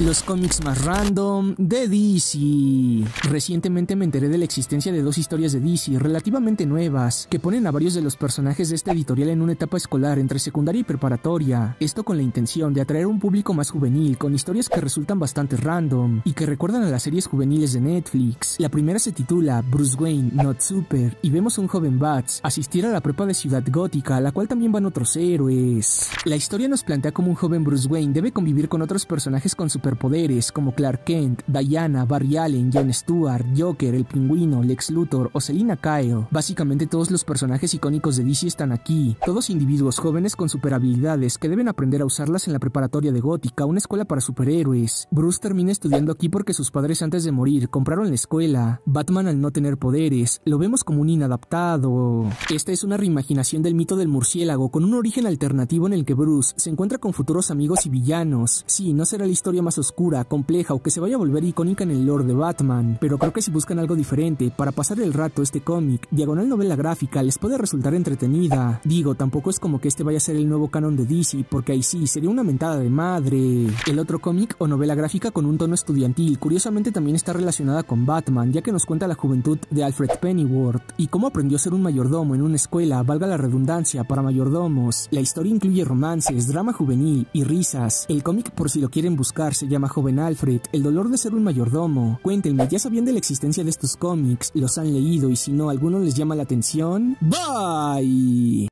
Los cómics más random de DC. Recientemente me enteré de la existencia de dos historias de DC relativamente nuevas, que ponen a varios de los personajes de esta editorial en una etapa escolar entre secundaria y preparatoria, esto con la intención de atraer a un público más juvenil con historias que resultan bastante random y que recuerdan a las series juveniles de Netflix. La primera se titula Bruce Wayne Not Super y vemos a un joven Bats asistir a la prepa de Ciudad Gótica, a la cual también van otros héroes. La historia nos plantea cómo un joven Bruce Wayne debe convivir con otros personajes con superpoderes como Clark Kent, Diana, Barry Allen, Jon Stewart, Joker, el Pingüino, Lex Luthor o Selina Kyle. Básicamente todos los personajes icónicos de DC están aquí, todos individuos jóvenes con superhabilidades que deben aprender a usarlas en la preparatoria de Gótica, una escuela para superhéroes. Bruce termina estudiando aquí porque sus padres antes de morir compraron la escuela. Batman, al no tener poderes, lo vemos como un inadaptado. Esta es una reimaginación del mito del murciélago con un origen alternativo en el que Bruce se encuentra con futuros amigos y villanos. Sí, no será la historia más oscura, compleja o que se vaya a volver icónica en el lore de Batman, pero creo que si buscan algo diferente para pasar el rato, este cómic, diagonal novela gráfica, les puede resultar entretenida. Digo, tampoco es como que este vaya a ser el nuevo canon de DC, porque ahí sí, sería una mentada de madre. El otro cómic o novela gráfica con un tono estudiantil, curiosamente también está relacionada con Batman, ya que nos cuenta la juventud de Alfred Pennyworth y cómo aprendió a ser un mayordomo en una escuela, valga la redundancia, para mayordomos. La historia incluye romances, drama juvenil y risas. El cómic, por si lo quieren buscar, se llama Joven Alfred, el dolor de ser un mayordomo. Cuéntenme, ¿ya sabían de la existencia de estos cómics? ¿Los han leído? Y si no, ¿alguno les llama la atención? Bye.